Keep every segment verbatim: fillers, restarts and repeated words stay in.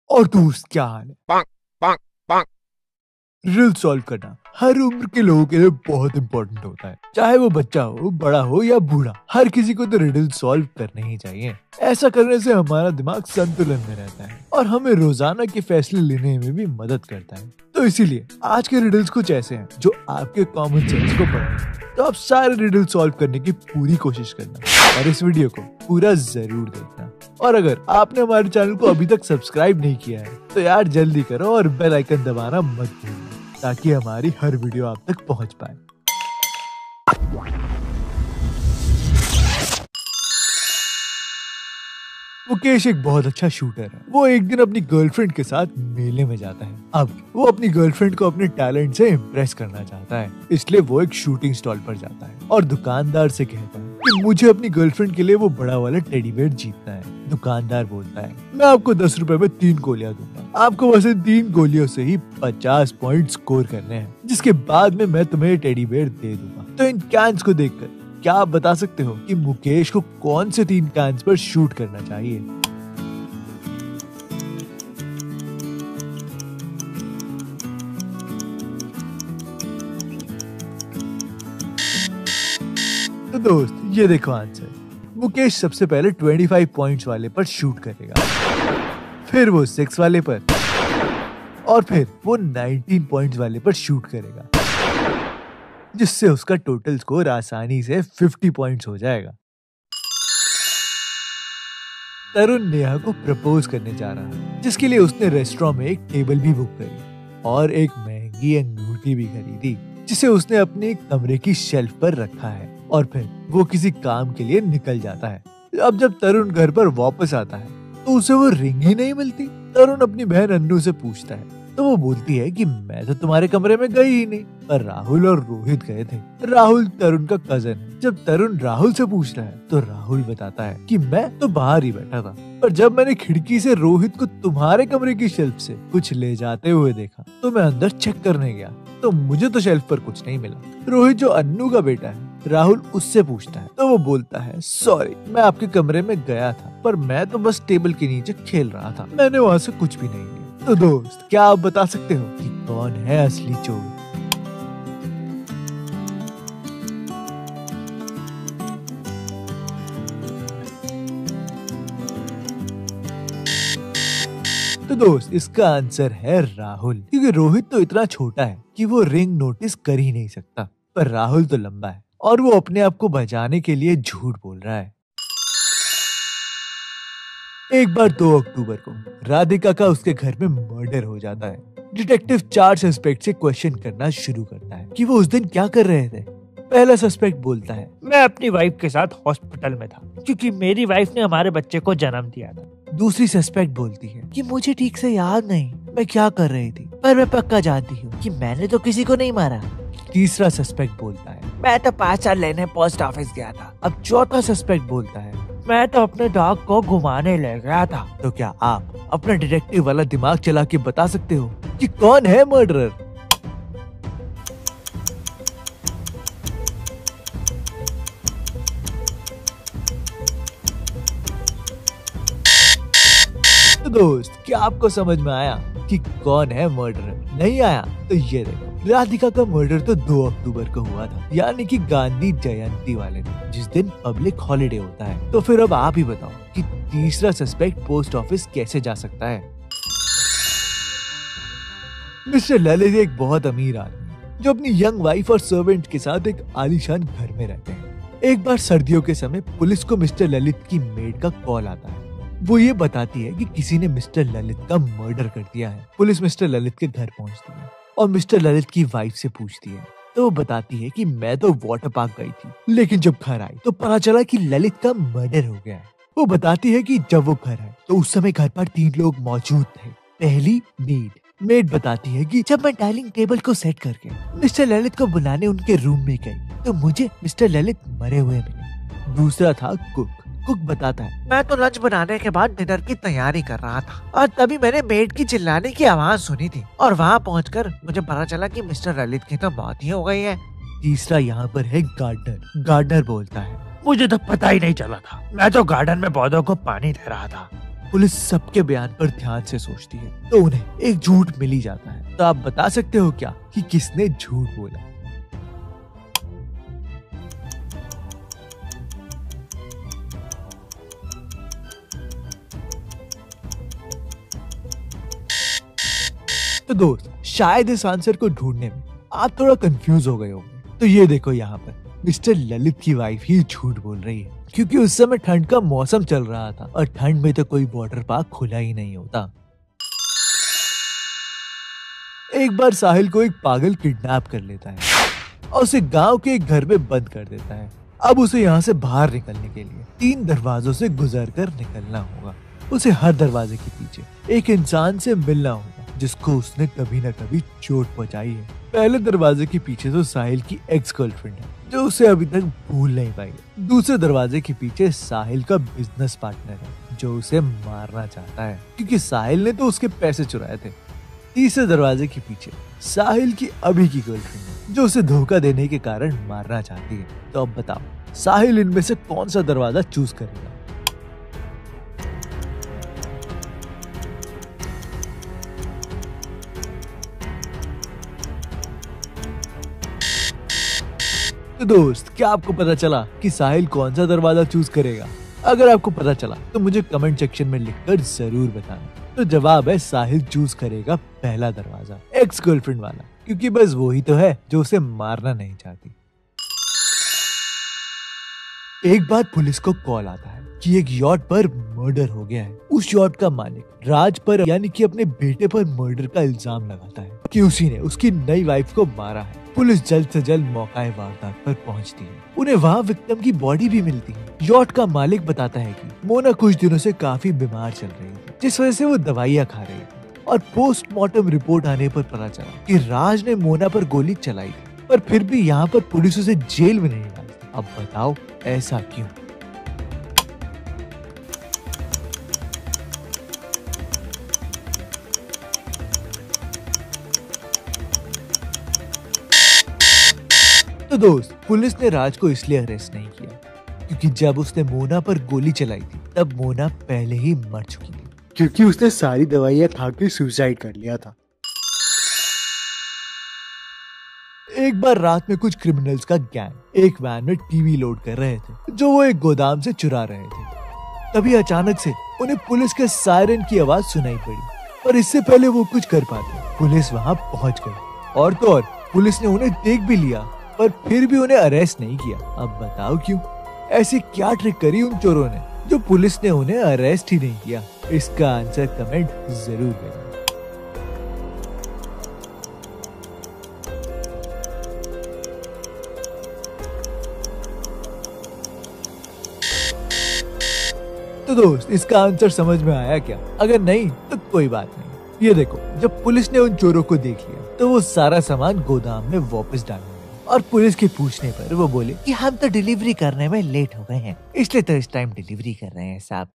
और दोस्त क्या हाल है? रिडल सॉल्व करना हर उम्र के लोगों के लिए बहुत इंपॉर्टेंट होता है, चाहे वो बच्चा हो, बड़ा हो या बूढ़ा। हर किसी को तो रिडल सॉल्व करने ही चाहिए। ऐसा करने से हमारा दिमाग संतुलन में रहता है और हमें रोजाना के फैसले लेने में भी मदद करता है। तो इसीलिए आज के रिडल्स कुछ ऐसे हैं जो आपके कॉमन सेंस को बढ़ाएंगे। तो आप सारे रिडल सॉल्व करने की पूरी कोशिश करना और इस वीडियो को पूरा जरूर देखना। और अगर आपने हमारे चैनल को अभी तक सब्सक्राइब नहीं किया है तो यार जल्दी करो और बेल आइकन दबाना मत भूलना ताकि हमारी हर वीडियो आप तक पहुंच पाए। मुकेश एक बहुत अच्छा शूटर है। वो एक दिन अपनी गर्लफ्रेंड के साथ मेले में जाता है। अब वो अपनी गर्लफ्रेंड को अपने टैलेंट से इम्प्रेस करना चाहता है, इसलिए वो एक शूटिंग स्टॉल पर जाता है और दुकानदार से कहता है कि मुझे अपनी गर्लफ्रेंड के लिए वो बड़ा वाला टेडी बेयर जीतना है। दुकानदार बोलता है, मैं आपको दस रुपए में तीन गोलियां दूंगा। आपको बस इन तीन गोलियों से ही पचास पॉइंट स्कोर करने हैं, जिसके बाद में मैं तुम्हें टेडी बेयर दे दूंगा। तो इन कैंस को देखकर क्या आप बता सकते हो कि मुकेश को कौन से तीन कैंस पर शूट करना चाहिए? तो दोस्त ये देखो आंसर। मुकेश सबसे पहले पच्चीस पॉइंट्स वाले पर शूट करेगा, फिर वो सिक्स वाले पर और फिर वो उन्नीस पॉइंट्स वाले पर शूट करेगा, जिससे उसका टोटल स्कोर आसानी से पचास पॉइंट्स हो जाएगा। तरुण नेहा को प्रपोज करने जा रहा है, जिसके लिए उसने रेस्टोरेंट में एक टेबल भी बुक करी और एक महंगी अंगूठी भी खरीदी, जिसे उसने अपने कमरे की शेल्फ पर रखा है और फिर वो किसी काम के लिए निकल जाता है। अब जब तरुण घर पर वापस आता है तो उसे वो रिंग ही नहीं मिलती। तरुण अपनी बहन अन्नू से पूछता है तो वो बोलती है कि मैं तो तुम्हारे कमरे में गई ही नहीं, पर राहुल और रोहित गए थे। राहुल तरुण का कजन है। जब तरुण राहुल से पूछता है तो राहुल बताता है कि मैं तो बाहर ही बैठा था, पर जब मैंने खिड़की से रोहित को तुम्हारे कमरे की शेल्फ से कुछ ले जाते हुए देखा तो मैं अंदर चेक करने गया तो मुझे तो शेल्फ पर कुछ नहीं मिला। रोहित जो अन्नू का बेटा है, राहुल उससे पूछता है तो वो बोलता है, सॉरी मैं आपके कमरे में गया था, पर मैं तो बस टेबल के नीचे खेल रहा था, मैंने वहाँ से कुछ भी नहीं लिया। तो दोस्त क्या आप बता सकते हो कि कौन है असली चोर? तो दोस्त इसका आंसर है राहुल, क्योंकि रोहित तो इतना छोटा है कि वो रिंग नोटिस कर ही नहीं सकता, पर राहुल तो लंबा है और वो अपने आप को बचाने के लिए झूठ बोल रहा है। एक बार दो अक्टूबर को राधिका का उसके घर में मर्डर हो जाता है। डिटेक्टिव चार सस्पेक्ट से क्वेश्चन करना शुरू करता है कि वो उस दिन क्या कर रहे थे। पहला सस्पेक्ट बोलता है, मैं अपनी वाइफ के साथ हॉस्पिटल में था क्योंकि मेरी वाइफ ने हमारे बच्चे को जन्म दिया था। दूसरी सस्पेक्ट बोलती है कि मुझे ठीक से याद नहीं मैं क्या कर रही थी, पर मैं पक्का जानती हूँ कि मैंने तो किसी को नहीं मारा। तीसरा सस्पेक्ट बोलता है, मैं तो पाँच साल लेने पोस्ट ऑफिस गया था। अब चौथा सस्पेक्ट बोलता है, मैं तो अपने डॉग को घुमाने ले गया था। तो क्या आप अपना डिटेक्टिव वाला दिमाग चला के बता सकते हो कि कौन है मर्डरर? तो दोस्त क्या आपको समझ में आया कि कौन है मर्डरर? नहीं आया तो ये देखो, राधिका का मर्डर तो दो अक्टूबर को हुआ था, यानी कि गांधी जयंती वाले दिन, जिस दिन पब्लिक हॉलिडे होता है। तो फिर अब आप ही बताओ कि तीसरा सस्पेक्ट पोस्ट ऑफिस कैसे जा सकता है? मिस्टर ललित एक बहुत अमीर आदमी जो अपनी यंग वाइफ और सर्वेंट के साथ एक आलीशान घर में रहते हैं। एक बार सर्दियों के समय पुलिस को मिस्टर ललित की मेड का कॉल आता है। वो ये बताती है कि किसी ने मिस्टर ललित का मर्डर कर दिया है। पुलिस मिस्टर ललित के घर पहुंचती है और मिस्टर ललित की वाइफ से पूछती है तो वो बताती है कि मैं तो वाटर पार्क गई थी, लेकिन जब घर आई तो पता चला कि ललित का मर्डर हो गया है। वो बताती है कि जब वो घर आई तो उस समय घर पर तीन लोग मौजूद थे। पहली मेड मेड बताती है कि जब मैं डाइनिंग टेबल को सेट करके मिस्टर ललित को बुलाने उनके रूम में गई तो मुझे मिस्टर ललित मरे हुए मिले। दूसरा था कुक कुक बताता है, मैं तो लंच बनाने के बाद डिनर की तैयारी कर रहा था और तभी मैंने मेड की चिल्लाने की आवाज सुनी थी और वहाँ पहुंचकर मुझे पता चला कि मिस्टर ललित की तो मौत ही हो गई है। तीसरा यहाँ पर है गार्डनर गार्डनर बोलता है, मुझे तो पता ही नहीं चला था, मैं तो गार्डन में पौधों को पानी दे रहा था। पुलिस सबके बयान पर ध्यान से सोचती है तो उन्हें एक झूठ मिल ही जाता है। तो आप बता सकते हो क्या कि किसने झूठ बोला? तो दोस्त, शायद इस आंसर को ढूंढने में आप थोड़ा कंफ्यूज हो गए होंगे। तो ये देखो, यहाँ पर मिस्टर ललित की वाइफ ही झूठ बोल रही है, क्योंकि उस समय ठंड का मौसम चल रहा था और ठंड में तो कोई वाटर पार्क खुला ही नहीं होता। एक बार साहिल को एक पागल किडनैप कर लेता है और उसे गांव के एक घर में बंद कर देता है। अब उसे यहाँ से बाहर निकलने के लिए तीन दरवाजों से गुजर कर निकलना होगा। उसे हर दरवाजे के पीछे एक इंसान से मिलना होगा जिसको उसने कभी ना कभी चोट पहुंचाई है। पहले दरवाजे के पीछे तो साहिल की एक्स गर्लफ्रेंड है जो उसे अभी तक भूल नहीं पाई है। दूसरे दरवाजे के पीछे साहिल का बिजनेस पार्टनर है जो उसे मारना चाहता है क्योंकि साहिल ने तो उसके पैसे चुराए थे। तीसरे दरवाजे के पीछे साहिल की अभी की गर्लफ्रेंड है जो उसे धोखा देने के कारण मारना चाहती है। तो अब बताओ, साहिल इनमें से कौन सा दरवाजा चूज करेगा? तो दोस्त, क्या आपको पता चला कि साहिल कौन सा दरवाजा चूज करेगा? अगर आपको पता चला तो मुझे कमेंट सेक्शन में लिखकर जरूर बताना। तो जवाब है, साहिल चूज करेगा पहला दरवाजा, एक्स गर्लफ्रेंड वाला, क्योंकि बस वो ही तो है जो उसे मारना नहीं चाहती। एक बार पुलिस को कॉल आता है कि एक यॉट पर मर्डर हो गया है। उस यॉट का मालिक राज पर यानी कि अपने बेटे पर मर्डर का इल्जाम लगाता है कि उसी ने उसकी नई वाइफ को मारा है। पुलिस जल्द से जल्द मौके वारदात पर पहुंचती है। उन्हें वहां विक्टिम की बॉडी भी मिलती है। यॉट का मालिक बताता है कि मोना कुछ दिनों से काफी बीमार चल रही थी, जिस वजह से वो दवाइयाँ खा रही थी। और पोस्टमार्टम रिपोर्ट आने पर पता चला कि राज ने मोना पर गोली चलाई थी, पर फिर भी यहाँ पर पुलिस उसे जेल में नहीं डालती। अब बताओ ऐसा क्यों? तो दोस्त, पुलिस ने राज को इसलिए अरेस्ट नहीं किया क्योंकि जब उसने मोना पर गोली चलाई थी तब मोना पहले ही मर चुकी थी, क्योंकि उसने सारी दवाइयाँ खा के सुसाइड कर लिया था। एक बार रात में कुछ क्रिमिनल्स का गैंग एक वैन में टीवी लोड कर रहे थे जो वो एक गोदाम से चुरा रहे थे। तभी अचानक से उन्हें पुलिस के सायरन की आवाज सुनाई पड़ी, पर इससे पहले वो कुछ कर पाते पुलिस वहां पहुंच गई। और तो और पुलिस ने उन्हें देख भी लिया, पर फिर भी उन्हें अरेस्ट नहीं किया। अब बताओ क्यों? ऐसी क्या ट्रिक करी उन चोरों ने जो पुलिस ने उन्हें अरेस्ट ही नहीं किया? इसका आंसर कमेंट जरूर करें। तो दोस्त, इसका आंसर समझ में आया क्या? अगर नहीं तो कोई बात नहीं। ये देखो, जब पुलिस ने उन चोरों को देख लिया तो वो सारा सामान गोदाम में वापस डालने लगे और पुलिस के पूछने पर वो बोले कि हम तो डिलीवरी करने में लेट हो गए हैं, इसलिए तो इस टाइम डिलीवरी कर रहे हैं साहब।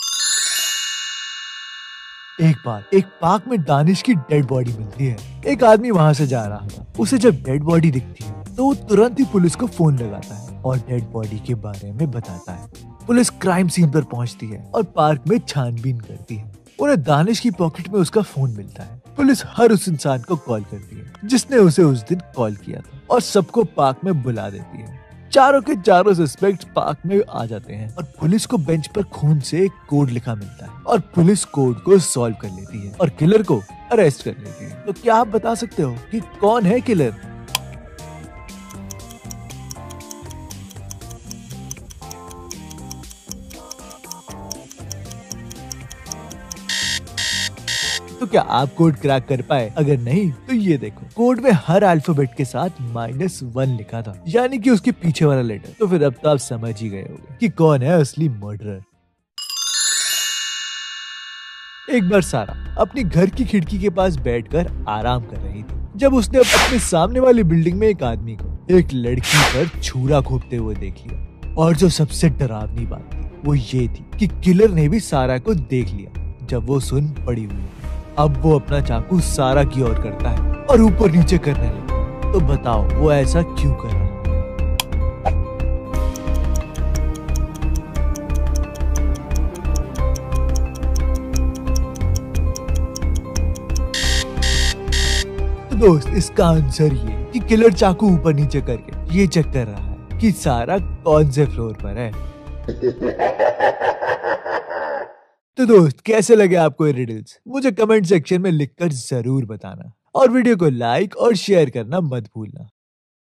एक बार एक पार्क में दानिश की डेड बॉडी मिलती है। एक आदमी वहाँ से जा रहा था। उसे जब डेड बॉडी दिखती है तो वो तुरंत ही पुलिस को फोन लगाता है और डेड बॉडी के बारे में बताता है। पुलिस क्राइम सीन पर पहुंचती है और पार्क में छानबीन करती है। उन्हें दानिश की पॉकेट में उसका फोन मिलता है। पुलिस हर उस इंसान को कॉल करती है जिसने उसे उस दिन कॉल किया था और सबको पार्क में बुला देती है। चारों के चारों सस्पेक्ट पार्क में आ जाते हैं और पुलिस को बेंच पर खून से एक कोड लिखा मिलता है और पुलिस कोड को सॉल्व कर लेती है और किलर को अरेस्ट कर लेती है। तो क्या आप बता सकते हो कि कौन है किलर? तो क्या आप कोड क्रैक कर पाए? अगर नहीं तो ये देखो, कोड में हर अल्फाबेट के साथ माइनस वन लिखा था, यानी कि उसके पीछे वाला लेटर। तो फिर अब तो आप समझ ही गए होंगे कि कौन है असली मर्डरर। एक बार सारा अपनी घर की खिड़की के पास बैठकर आराम कर रही थी जब उसने अपने सामने वाली बिल्डिंग में एक आदमी को एक लड़की पर छुरा घोंपते हुए देख लिया। और जो सबसे डरावनी बात थी वो ये थी कि किलर ने भी सारा को देख लिया जब वो सुन पड़ी हुई। अब वो अपना चाकू सारा की ओर करता है और ऊपर नीचे करने लगा। तो बताओ वो ऐसा क्यों कर रहा है? दोस्त इसका आंसर ये कि किलर चाकू ऊपर नीचे करके ये चेक कर रहा है कि सारा कौन से फ्लोर पर है। तो दोस्त कैसे लगे आपको ये रिडल्स, मुझे कमेंट सेक्शन में लिखकर जरूर बताना और वीडियो को लाइक और शेयर करना मत भूलना।